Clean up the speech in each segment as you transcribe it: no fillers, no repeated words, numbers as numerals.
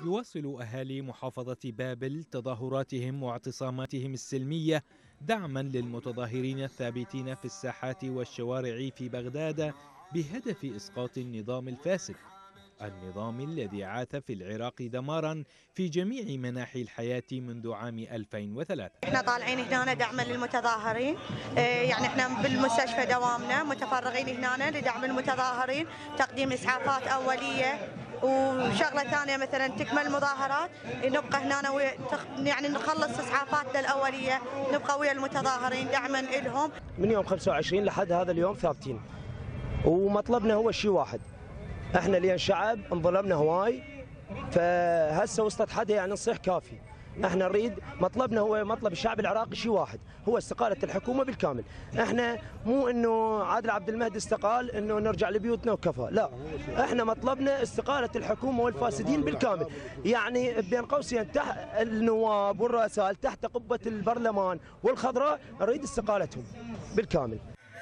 يواصل أهالي محافظة بابل تظاهراتهم واعتصاماتهم السلمية دعما للمتظاهرين الثابتين في الساحات والشوارع في بغداد بهدف إسقاط النظام الفاسد، النظام الذي عاث في العراق دمارا في جميع مناحي الحياة منذ عام 2003. احنا طالعين هنا دعما للمتظاهرين، يعني احنا بالمستشفى دوامنا متفرغين هنا لدعم المتظاهرين، تقديم اسعافات اوليه وشغله ثانيه مثلا تكمل المظاهرات نبقى هنا يعني نخلص اسعافاتنا الاوليه، نبقى ويا المتظاهرين دعما لهم. من يوم 25 لحد هذا اليوم ثابتين، ومطلبنا هو شيء واحد، احنا لين شعب انظلمنا هواي، فهسه وسط حدا يعني نصيح كافي. احنا نريد مطلبنا هو مطلب الشعب العراقي شيء واحد، هو استقالة الحكومة بالكامل. احنا مو انه عادل عبد المهدي استقال انه نرجع لبيوتنا وكفى، لا، احنا مطلبنا استقالة الحكومة والفاسدين بالكامل، يعني بين قوسين تحت النواب والرؤساء تحت قبة البرلمان والخضراء نريد استقالتهم بالكامل.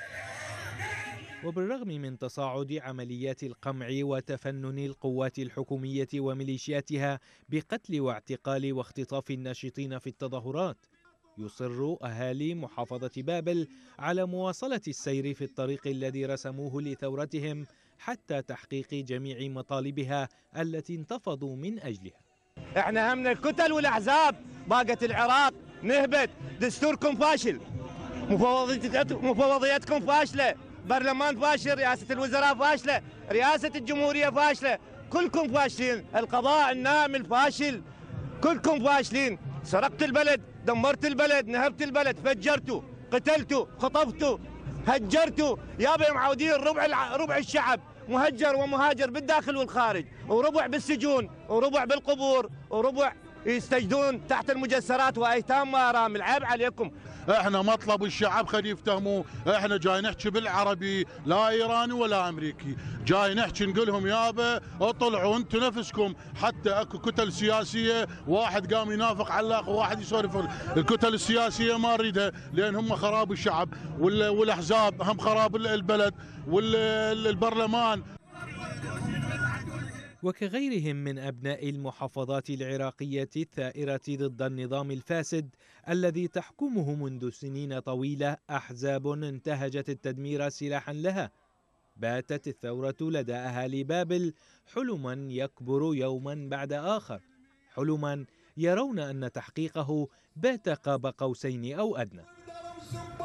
وبالرغم من تصاعد عمليات القمع وتفنن القوات الحكومية وميليشياتها بقتل واعتقال واختطاف الناشطين في التظاهرات، يصر أهالي محافظة بابل على مواصلة السير في الطريق الذي رسموه لثورتهم حتى تحقيق جميع مطالبها التي انتفضوا من أجلها. احنا همنا الكتل والأحزاب باقت العراق نهبت، دستوركم فاشل، مفوضيتكم فاشلة، برلمان فاشل، رئاسة الوزراء فاشلة، رئاسة الجمهورية فاشلة، كلكم فاشلين، القضاء الناعم فاشل، كلكم فاشلين، سرقت البلد، دمرت البلد، نهبت البلد، فجرتوا، قتلتوا، خطفتوا، هجرتوا، يابا معودين ربع الشعب مهجر ومهاجر بالداخل والخارج، وربع بالسجون، وربع بالقبور، وربع يستجدون تحت المجسرات وايتام وارامل. عيب عليكم. احنا مطلب الشعب خلي يفتهموا، احنا جاي نحكي بالعربي، لا ايراني ولا امريكي، جاي نحكي نقول لهم يابا اطلعوا انتم نفسكم، حتى اكو كتل سياسيه واحد قام ينافق على الاخر وواحد يسولف، الكتل السياسيه ما نريدها لان هم خراب الشعب، والاحزاب هم خراب البلد والبرلمان. وكغيرهم من أبناء المحافظات العراقية الثائرة ضد النظام الفاسد الذي تحكمه منذ سنين طويلة أحزاب انتهجت التدمير سلاحا لها، باتت الثورة لدى أهالي بابل حلما يكبر يوما بعد آخر، حلما يرون أن تحقيقه بات قاب قوسين أو أدنى.